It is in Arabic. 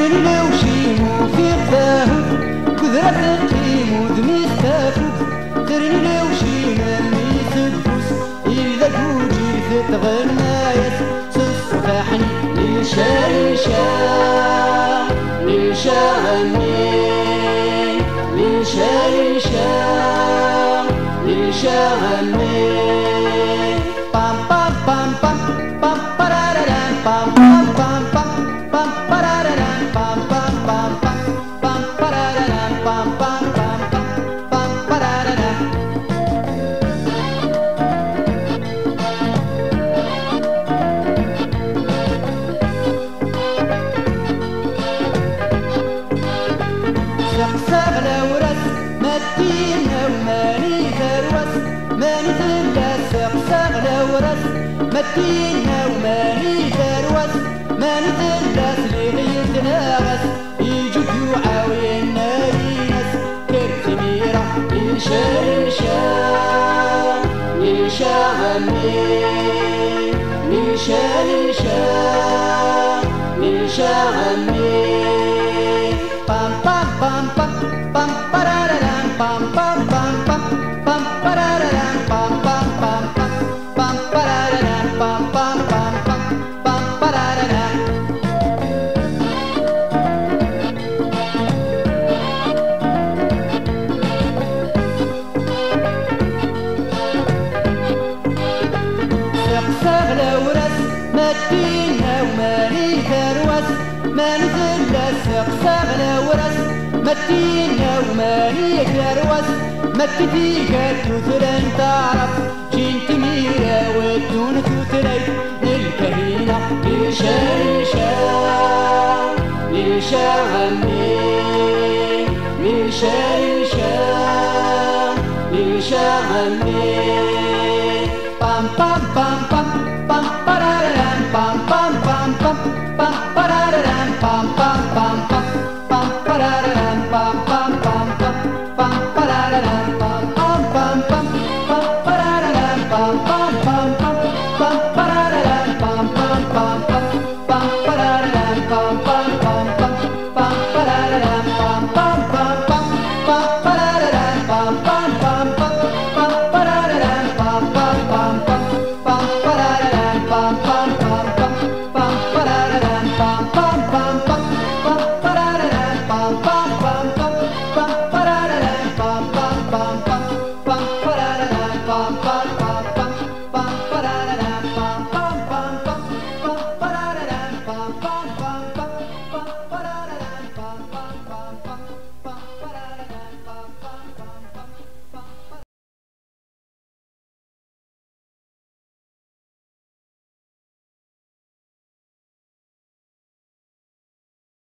ترنلو شيمو في قفاهو كذرة تقيم ودمي ستافو ترنلو شيما ميسدفوس إذا كوجي في تغنايات سفاحني ليشا ليشا ليشا غني ليشا ليشا ليشا غني بام بام بام بام بام براراران بام بام بام بام بام براراران بام بام بام بام بام براراران بام بام بام بام بام براراران سقساغ لورس مدينة وماني ثروس ماني ثلاث سقساغ لورس مدينة وماني ثروس ماني ثلاث اللي غير تناغس يجو يعاون ناس كرت ميرا ليشا ليشا ليشا غني ليشا ليشا ليشا غني بام بام بام بام بام براراران بام بام بام بام بام براراران بام بام بام بام بام براراران بام بام بام بام بام براراران سقساغ لورس مدينة وماني ثروس ماني ثلاث سقساغ لورس مدينة وماني ثروس مدتي قد تثرن تعرف جنت ميرا ودون تثري للكهينة ليشا ليشا ليشا غني ليشا ليشا ليشا غني بام بام بام بام بام براراران بام بام بام بام بام براراران بام بام بام بام بام براراران بام بام بام بام بام براراران بام بام بام بام بام براراران بام بام بام بام بام براراران بام بام بام بام بام براراران بام بام بام بام بام براراران بام بام بام بام بام براراران بام بام بام بام بام براراران بام بام بام بام بام براراران بام بام بام بام بام براراران بام بام بام بام بام براراران بام بام بام بام بام براراران بام بام بام بام بام براراران بام بام